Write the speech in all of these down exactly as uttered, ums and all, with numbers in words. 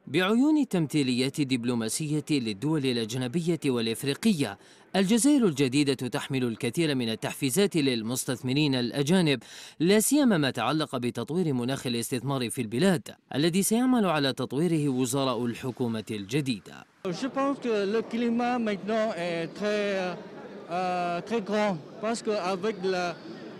بعيون التمثيليات الدبلوماسية للدول الأجنبية والإفريقية، الجزائر الجديدة تحمل الكثير من التحفيزات للمستثمرين الأجانب، لا سيما ما تعلق بتطوير مناخ الاستثمار في البلاد الذي سيعمل على تطويره وزراء الحكومة الجديدة. Je pense que le climat maintenant est très, euh, très grand parce qu'avec la,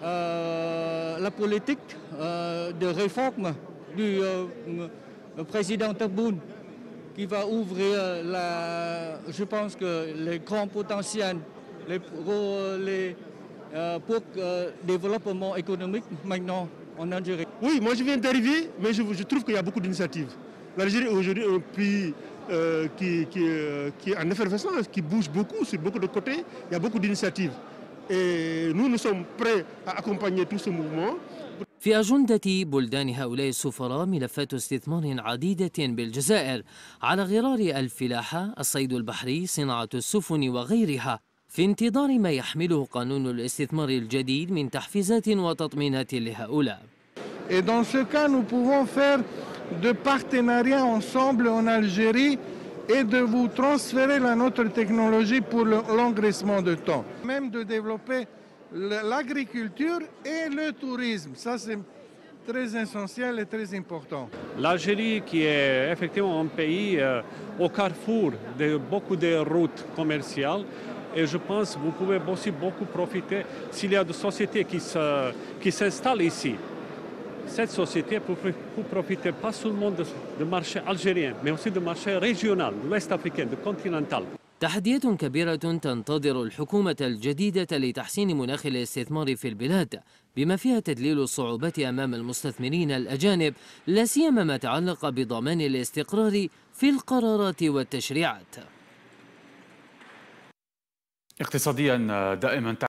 euh, la politique euh, de réforme du euh, président Tebboune qui va ouvrir la, je pense que les grands potentiels les, les, euh, pour le développement économique maintenant en Algérie. Oui, moi je viens d'arriver, mais je, je trouve qu'il y a beaucoup d'initiatives. L'Algérie est aujourd'hui un pays euh, qui, qui, euh, qui est en effervescence, qui bouge beaucoup sur beaucoup de côtés. Il y a beaucoup d'initiatives. Et nous, nous sommes prêts à accompagner tout ce mouvement. في أجندة بلدان هؤلاء السفراء ملفات استثمار عديدة بالجزائر على غرار الفلاحة، الصيد البحري، صناعة السفن وغيرها، في انتظار ما يحمله قانون الاستثمار الجديد من تحفيزات وتطمينات لهؤلاء. Et dans ce cas, nous pouvons faire de partenariats ensemble en Algérie et de vous transférer la notre technologie pour l'engraissement de temps. Même de développer l'agriculture et le tourisme. Ça, c'est très essentiel et très important. L'Algérie, qui est effectivement un pays euh, au carrefour de beaucoup de routes commerciales, et je pense que vous pouvez aussi beaucoup profiter s'il y a des sociétés qui se, qui s'installent ici. Cette société peut, peut profiter pas seulement du marché algérien, mais aussi du marché régional, de l'Ouest africain, du continental. تحديات كبيرة تنتظر الحكومة الجديدة لتحسين مناخ الاستثمار في البلاد، بما فيها تدليل الصعوبات أمام المستثمرين الأجانب، لا سيما ما تعلق بضمان الاستقرار في القرارات والتشريعات. اقتصاديا دائما